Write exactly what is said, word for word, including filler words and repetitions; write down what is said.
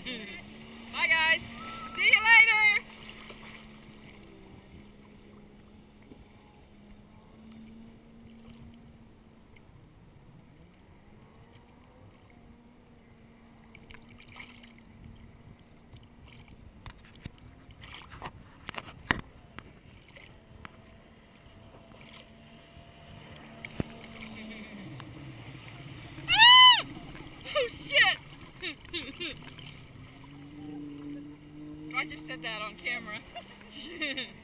Bye guys. See you later. Oh shit! I just said that on camera.